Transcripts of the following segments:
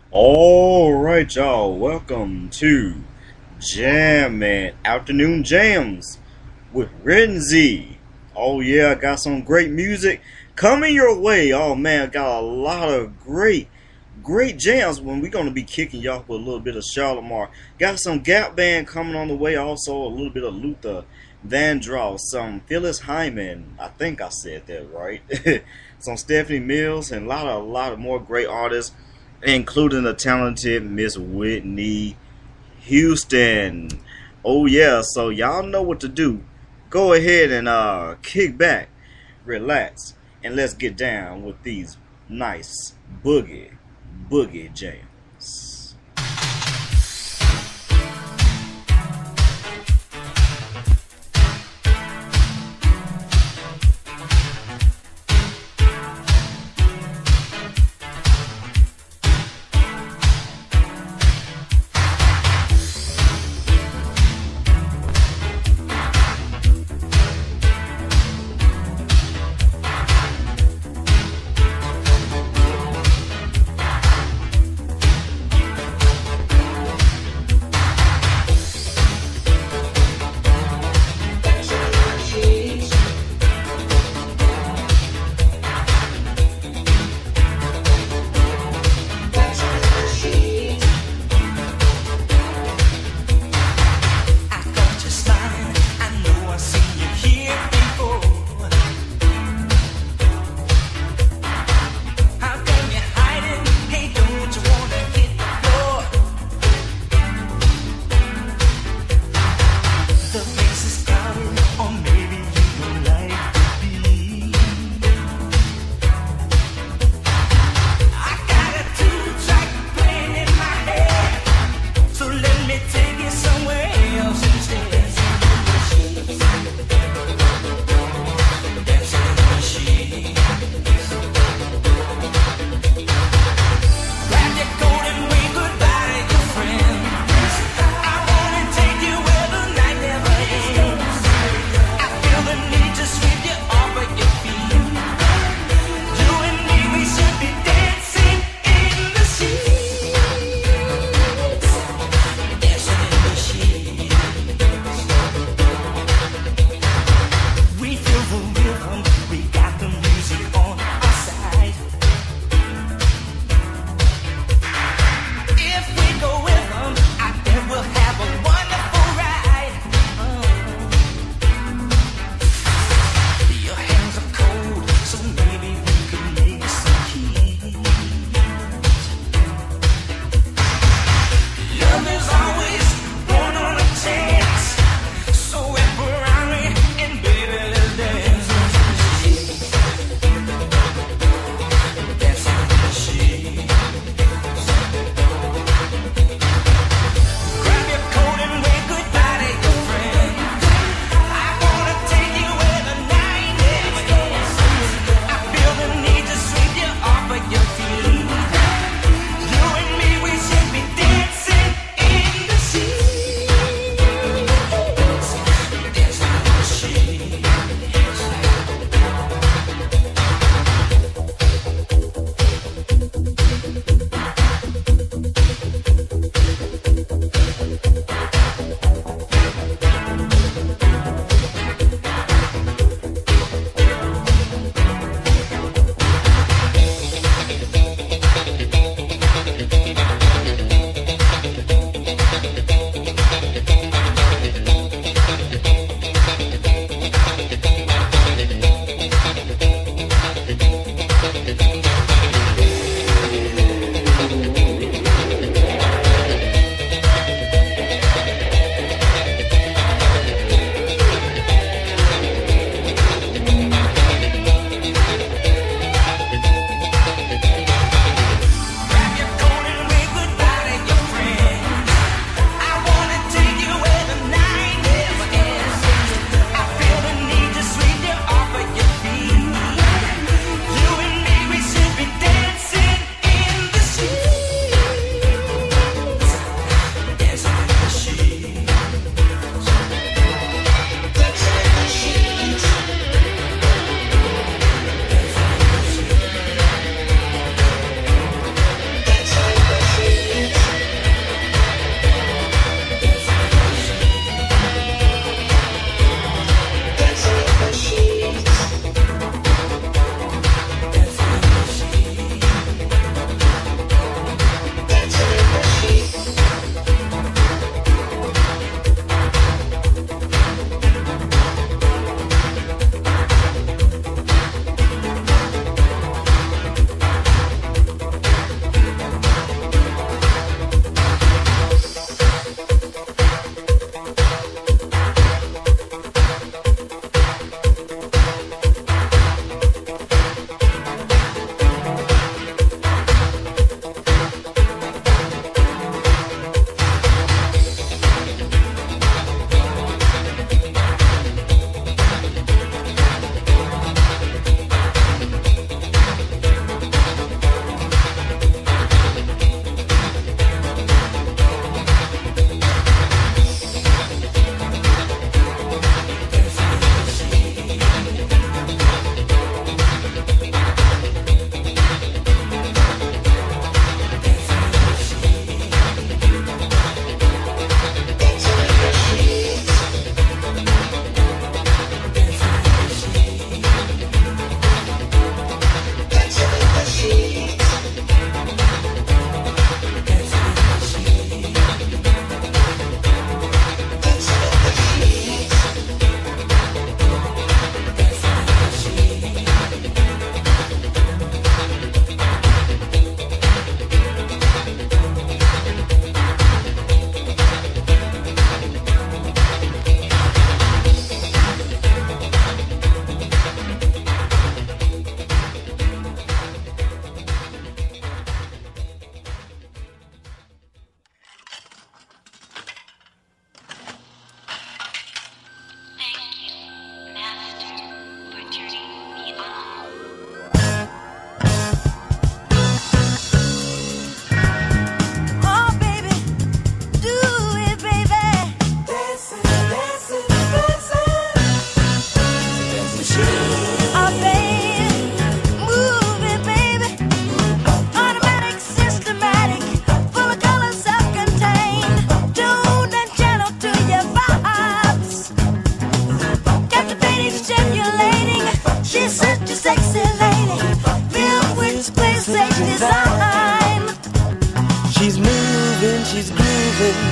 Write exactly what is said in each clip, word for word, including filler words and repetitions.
All right, y'all. Welcome to Jam Man Afternoon Jams with Renzi. Oh yeah, I got some great music coming your way. Oh man, I got a lot of great, great jams. When we're gonna be kicking y'all with a little bit of Charlamagne. Got some Gap Band coming on the way. Also a little bit of Luther Vandross, some Phyllis Hyman. I think I said that right. Some Stephanie Mills and a lot of a lot of more great artists, including the talented Miss Whitney Houston. Oh yeah, so y'all know what to do. Go ahead and uh kick back, relax, and let's get down with these nice boogie boogie jams.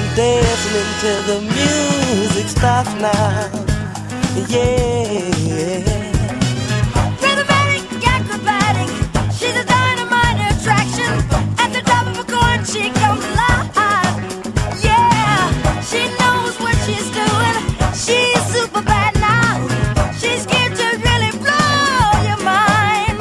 dancing until the music stops now. Yeah. Rhythmatic, acrobatic, she's a dynamite attraction. At the top of a coin, she comes alive. Yeah, she knows what she's doing. She's super bad now. She's here to really blow your mind.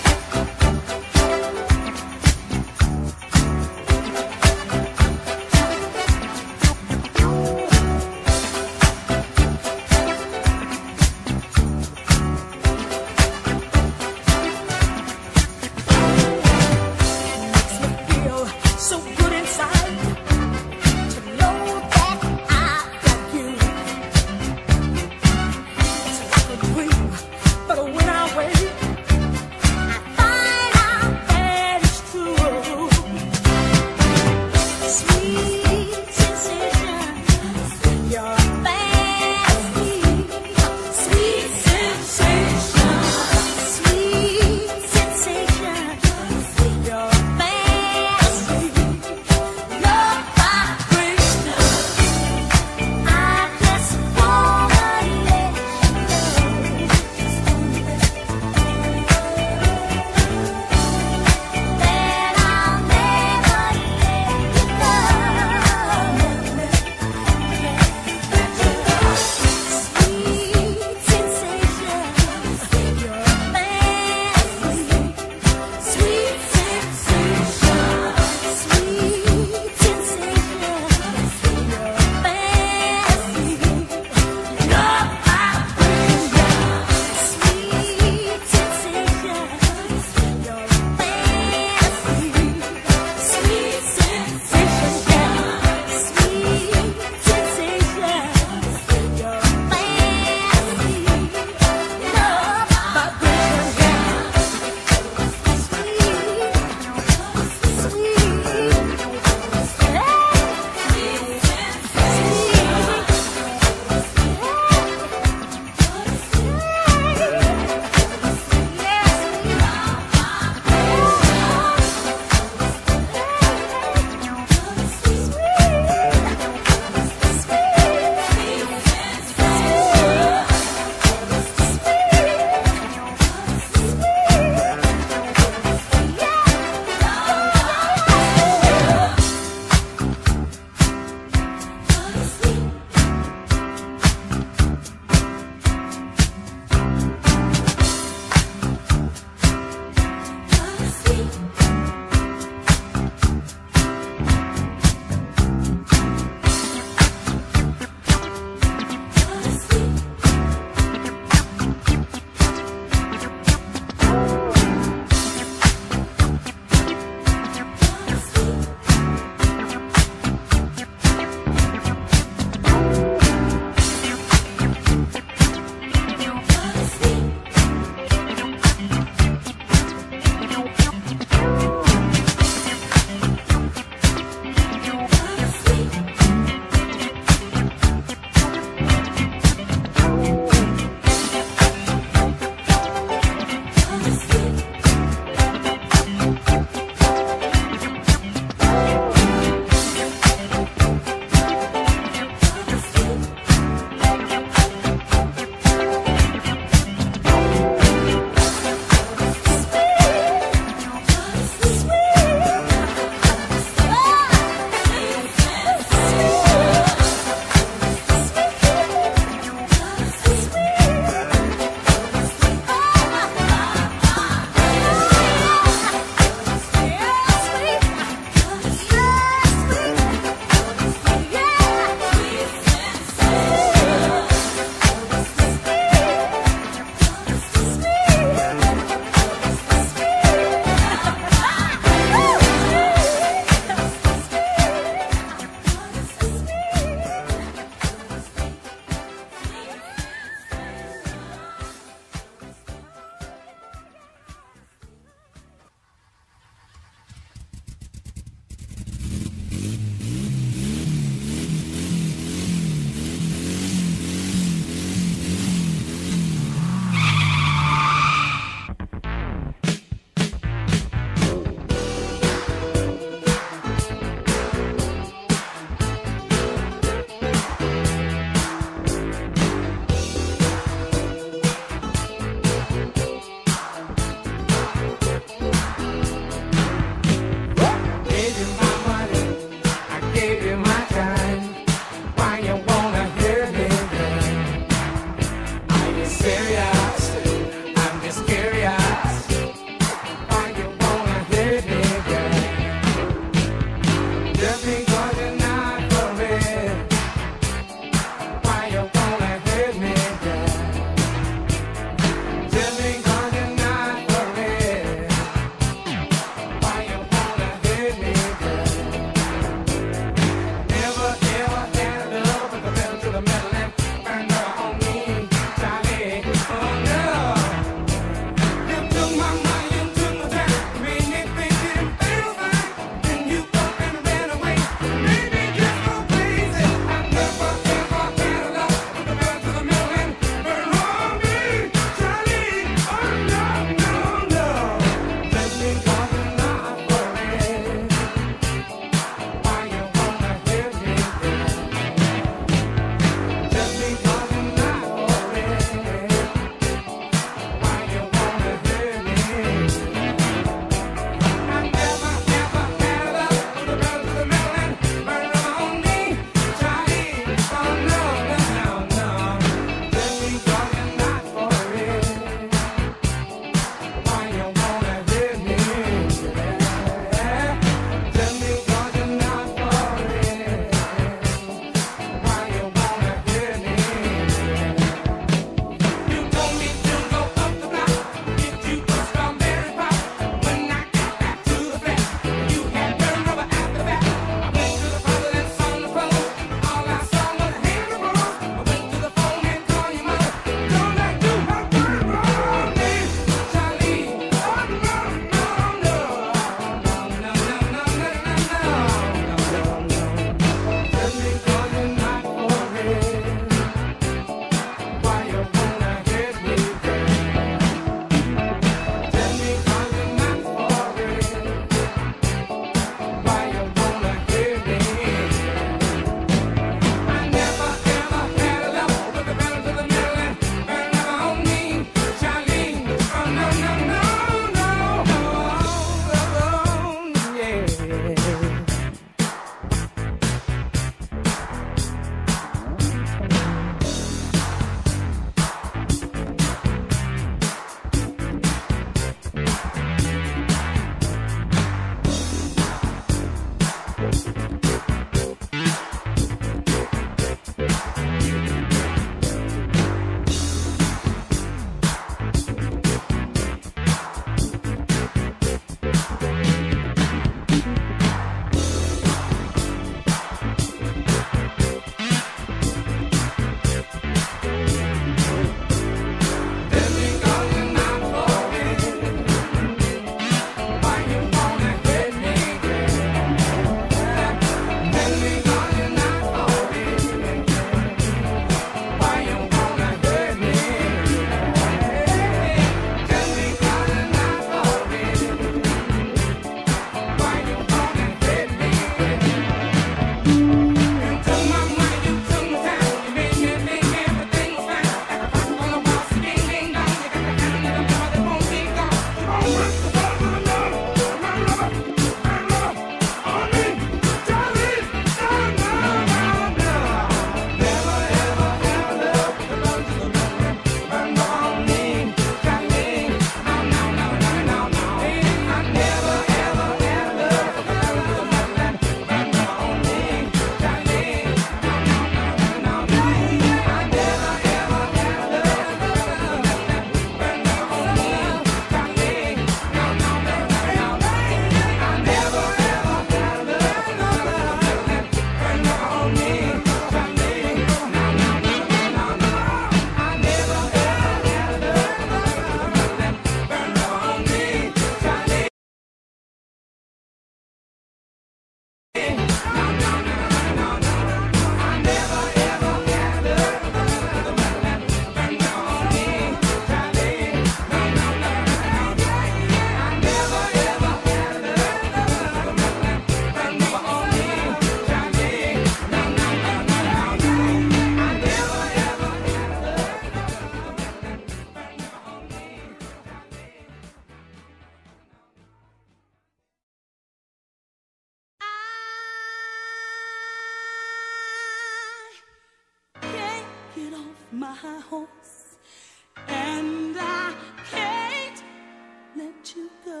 my horse, and I can't let you go.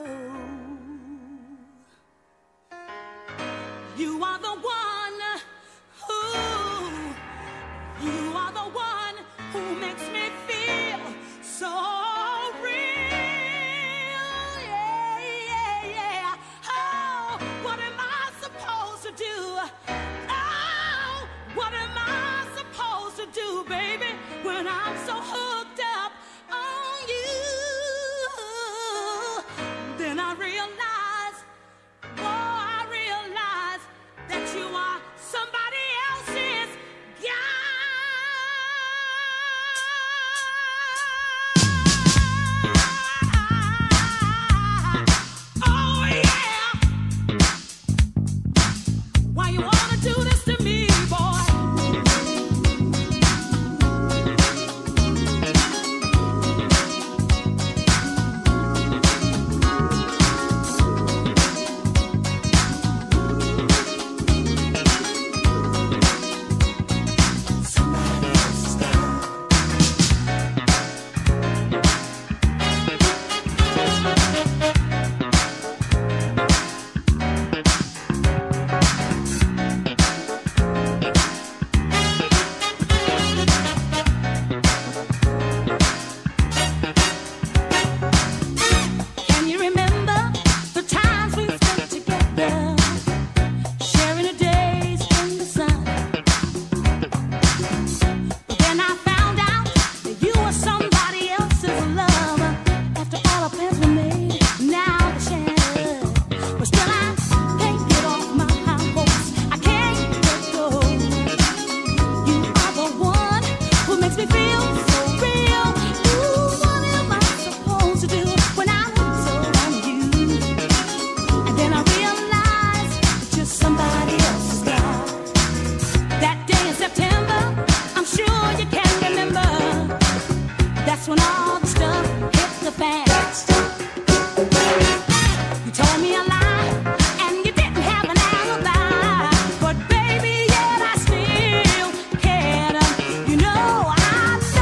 You are the one who, you are the one who makes me feel so real. Yeah, yeah, yeah. Oh, what am I supposed to do? Oh, what am I supposed to do, baby, when I'm so hooked up on you? Then I realize, oh, I realize that you are somebody else's guy. Oh, yeah. Why you wanna do this to me, boy? Can you remember the times we spent together, sharing the days in the sun? But then I found out that you were somebody else's lover. After all our plans were made, now they're shattered. But still I can't get off my high horse. I can't let go. You are the one who makes me feel so real. Ooh, what am I supposed to do when I'm so on you? And then I realize it's just somebody else's guy. That day in September, I'm sure you can remember. That's when all the stuff hit the fan. You told me a lie, and you didn't have an alibi. But baby, yet I still cared. You know I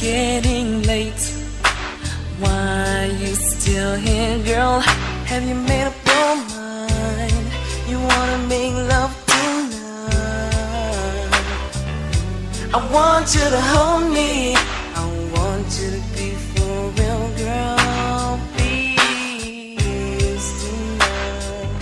getting late. Why you still here, girl? Have you made up your mind? You wanna make love tonight? I want you to hold me. I want you to be for real, girl. Please tonight.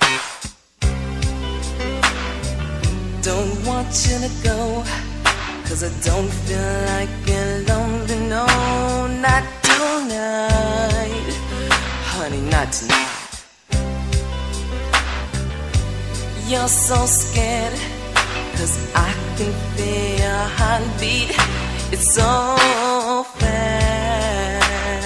Don't want you to go, 'cause I don't feel like being lonely, no, not tonight. Honey, not tonight. You're so scared, 'cause I can feel your heartbeat. It's so fast.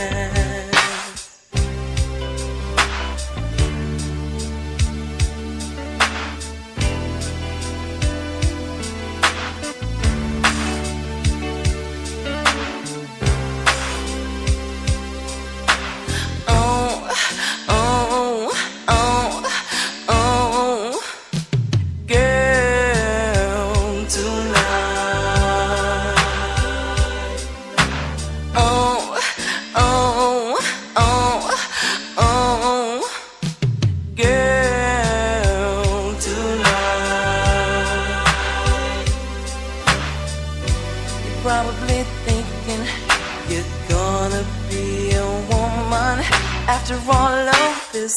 Probably thinking you're gonna be a woman after all of this.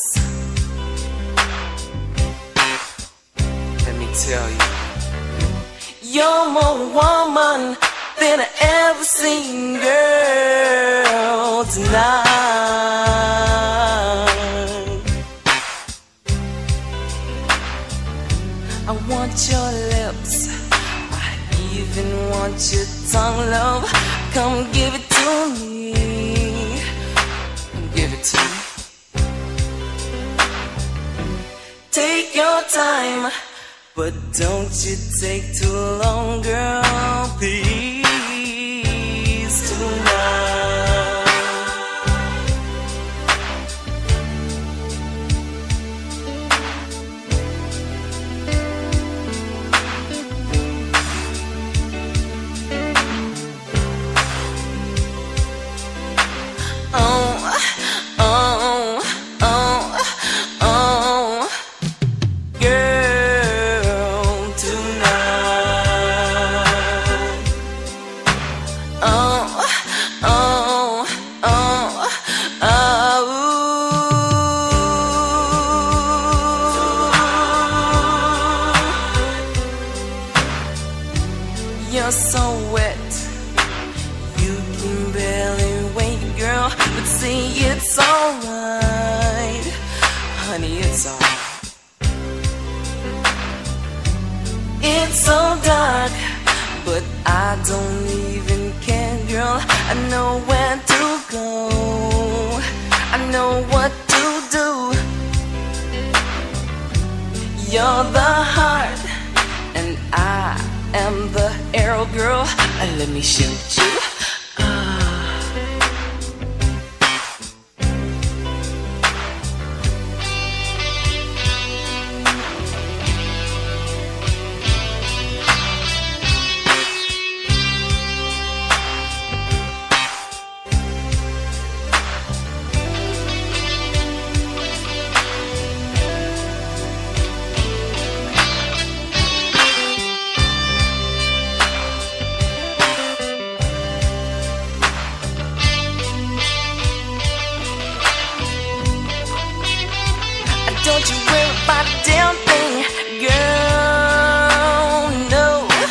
Let me tell you, you're more woman than I ever seen, girl, tonight. I want your lips, even want your tongue, love. Come give it to me. Come give it to me. Take your time, but don't you take too long, girl. Please tonight. You're so wet, you can barely wait, girl. But see, it's alright, honey, it's alright. It's so dark, but I don't even care, girl. I know where to go, I know what to do. You're the heart, and I am the arrow, girl. Let me shoot you. Don't you worry about a damn thing, girl, no.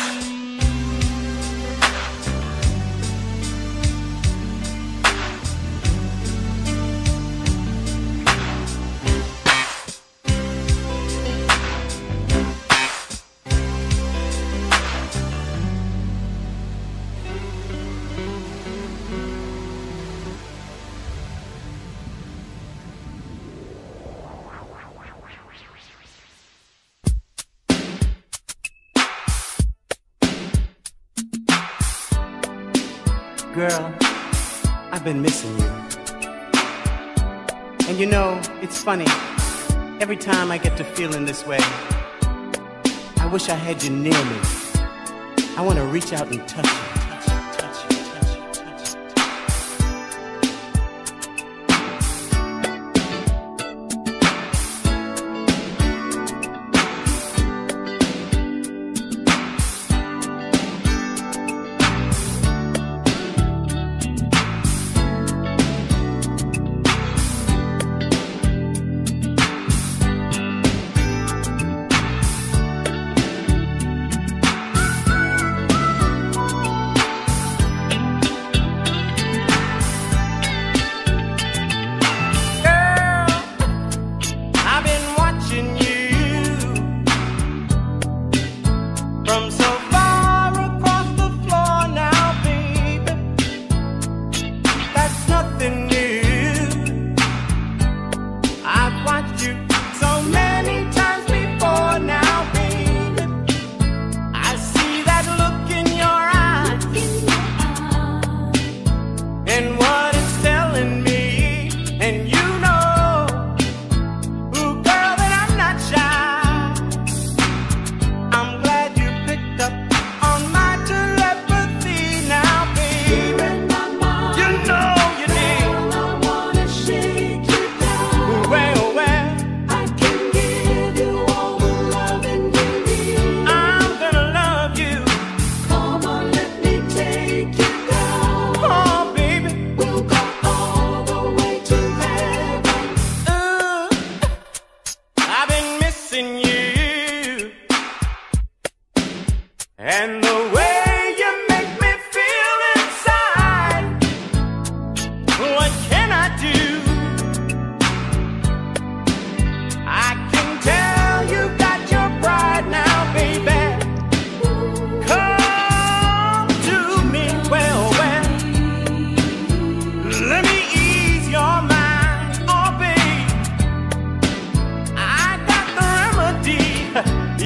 Girl, I've been missing you. And you know, it's funny. Every time I get to feeling this way, I wish I had you near me. I want to reach out and touch you, touch you, touch you, touch you, touch you.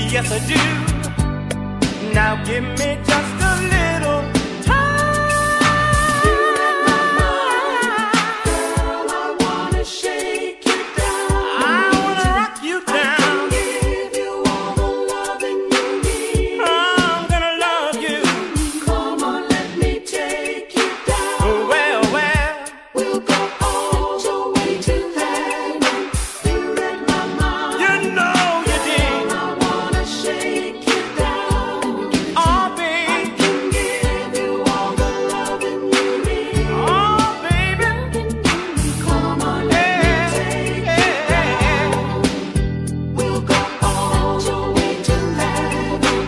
Yes, I do. Now give me just a little time. You read my mind, girl. I wanna shake you down. I wanna rock you down. I can give you all the loving you need. I'm gonna love you. Come on, let me take you down. Well, well, we'll go all the way to heaven. You read my mind. You know you did. I wanna shake you down. Oh, baby, I can give you all the loving you need. Oh, baby, come on, let me take you down. We'll go all the way to heaven.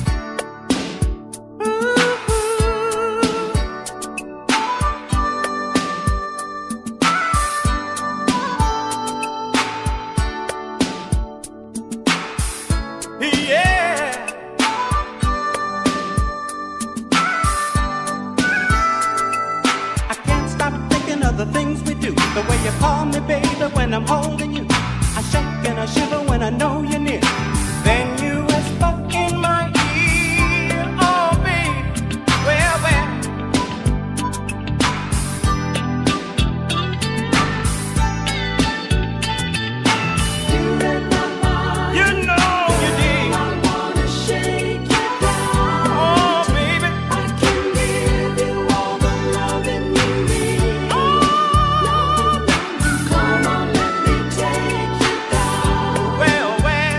Yeah. I can't stop thinking of the things we do. The way you call me, baby, when I'm holding you. I shake and I shiver when I know you're near. Then you whisper in my ear. Oh, baby, well, well. You read my mind. You know you did. I wanna shake you down. Oh, baby, I can give you all the loving you need. Oh, come on, let me take you down. Well, well,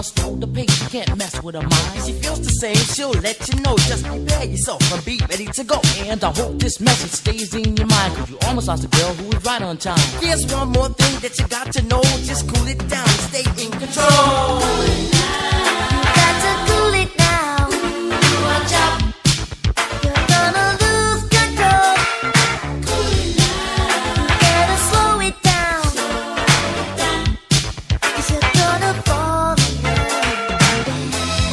slow the pace, you can't mess with her mind. She feels the same, she'll let you know. Just prepare yourself and be ready to go. And I hope this message stays in your mind, cause you almost lost a girl who was right on time. There's one more thing that you got to know. Just cool it down and stay in control. Got to cool it now. Watch out. You're gonna lose control. Better slow it down. 'Cause you're gonna fall in love, baby.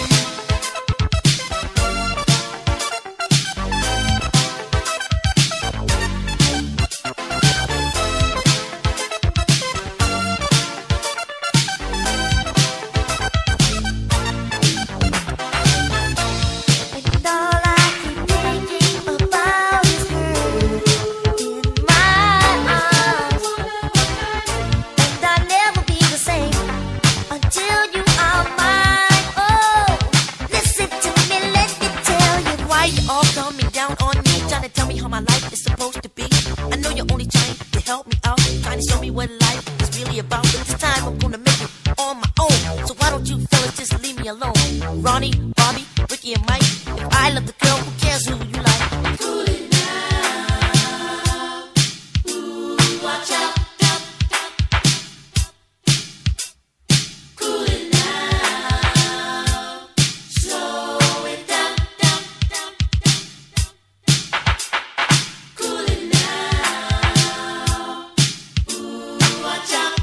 And all I keep thinking about is her in my arms. And I'll never be the same until you are mine. Oh, listen to me, let me tell you Why you all coming down on me, trying to tell me how my life is supposed to be? I know you're only trying to help me out, trying to show me what life is really about. But this time I'm gonna make it on my own. So why don't you fellas just leave me alone? Ronnie, Bobby, Ricky, and Mike. If I love the girl, who cares who you like? Cool it now. Ooh, watch out. Cool it now. Slow it down, down, down, down. Cool it now. Ooh, watch out.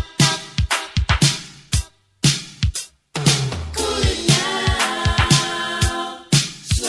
Cool it now.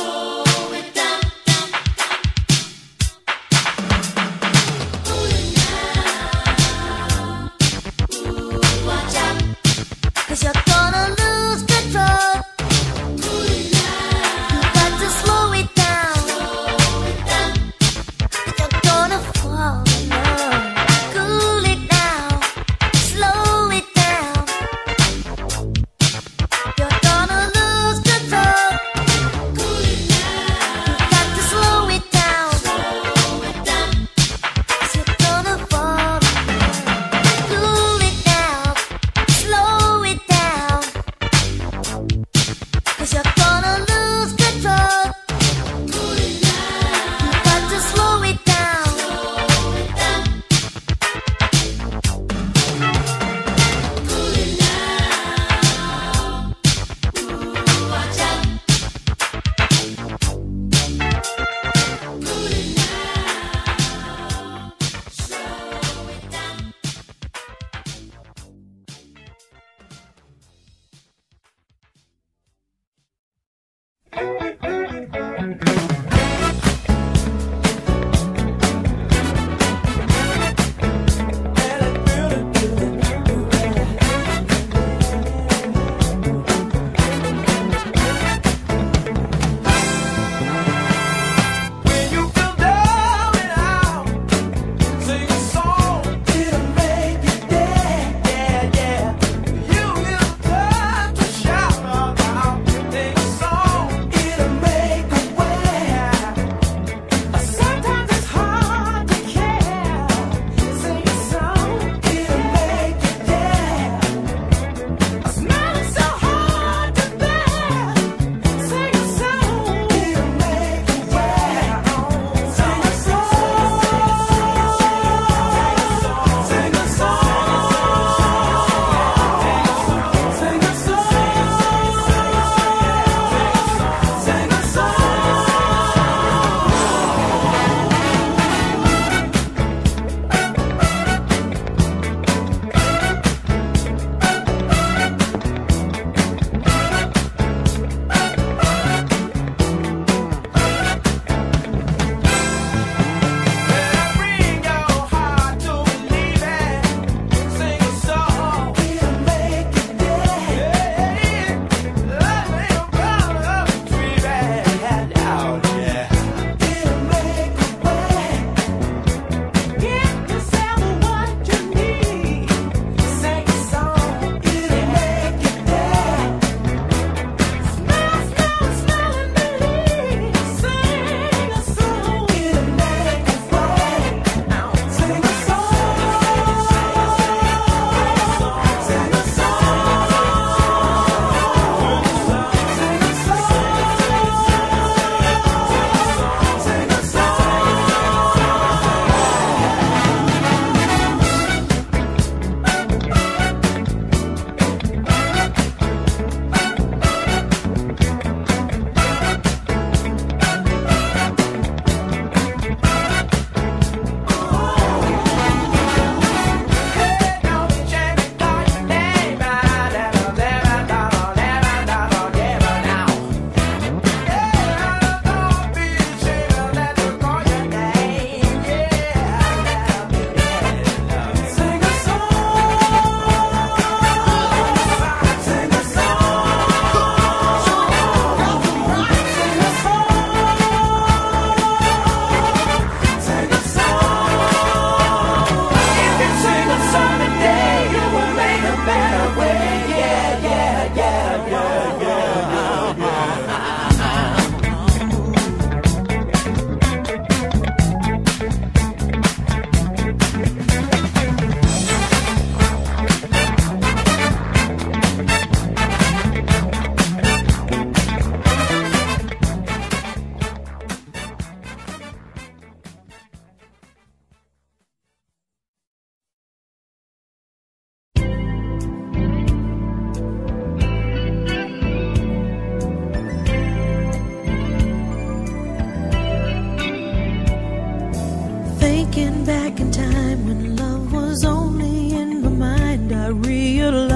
Looking back in time when love was only in my mind, I realized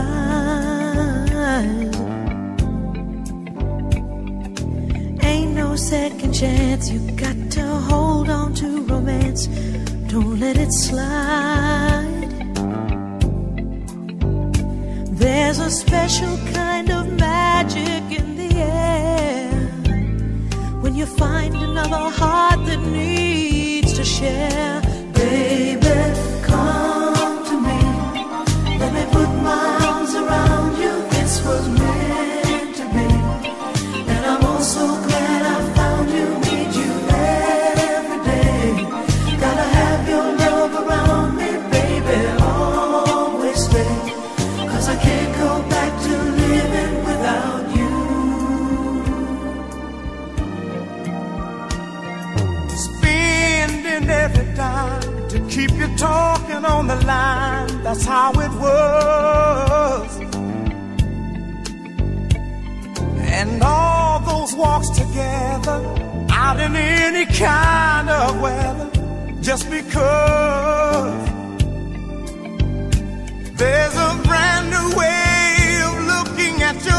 ain't no second chance. You got to hold on to romance, don't let it slide. There's a special kind of magic in the air when you find another heart that needs to share. Baby, come to me, let me put my arms around you. This was meant to be, and I'm oh so glad I found you. Need you every day. Gotta have your love around me, baby, always stay. Cause I can't go back to living without you. Spending every dime to keep you talking on the line, that's how it was. And all those walks together, out in any kind of weather, just because there's a brand new way of looking at your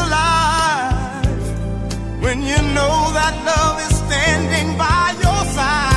life when you know that love is standing by your side.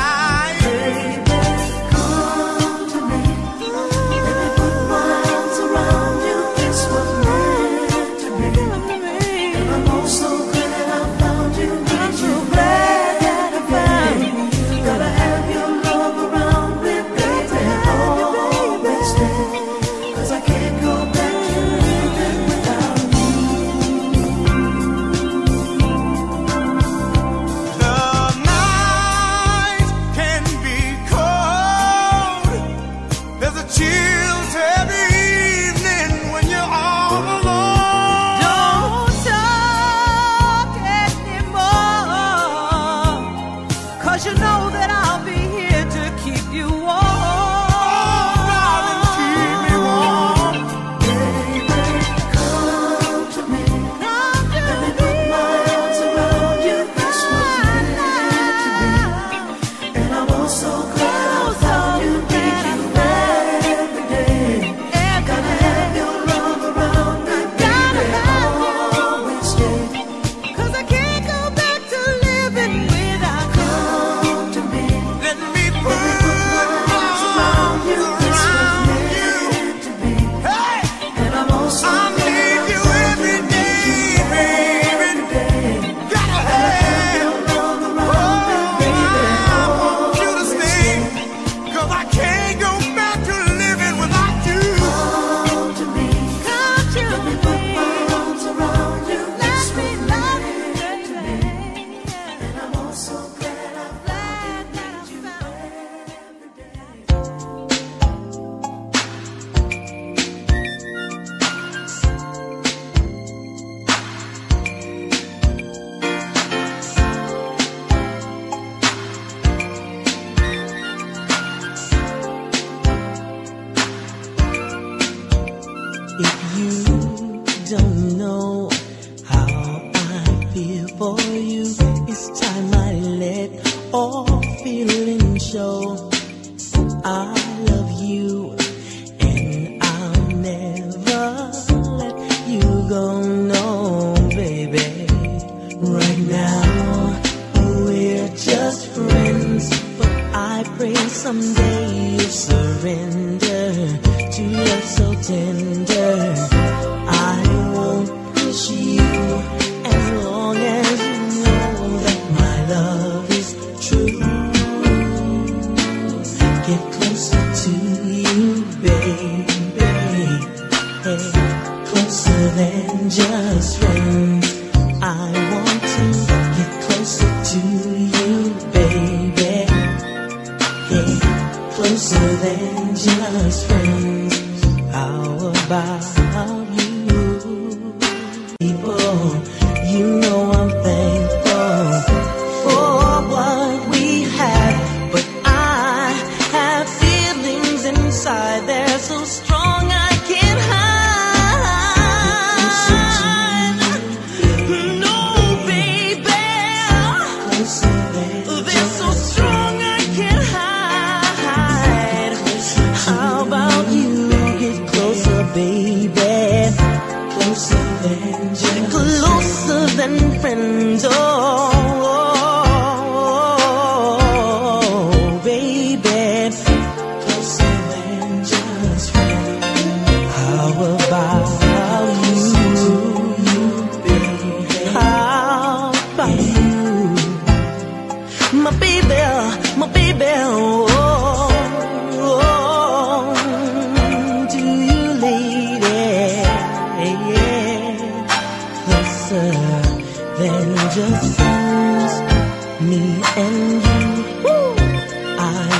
They're so strong I can't hide.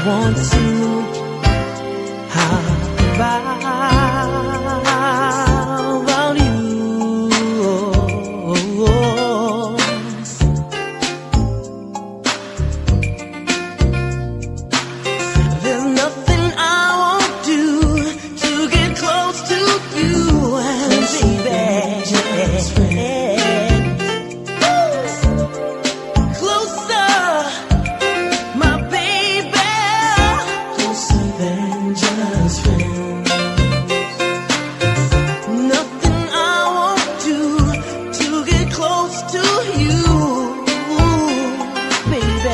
want to how about you? There's nothing I won't do to get close to you, baby. Closer, my baby. Closer than just friends. Nothing I won't do to get close to you, baby.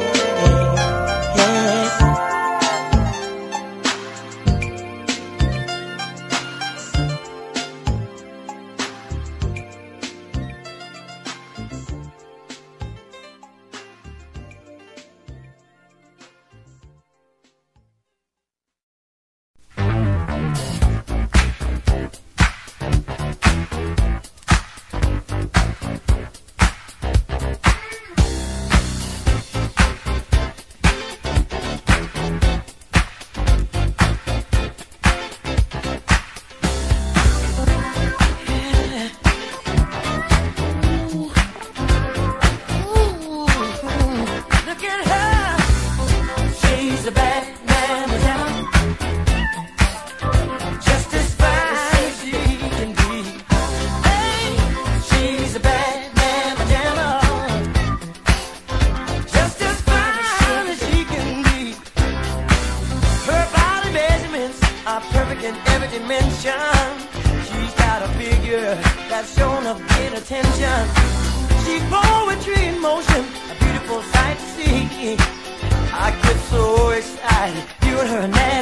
Look at her. She's a bad madam, just as fine as she can be. Hey, she's a bad madam, just as fine as she can be. Her body measurements are perfect in every dimension. She's got a figure that's shown of great attention. She's poetry in motion, a beautiful sight to see. I get so excited viewing her now.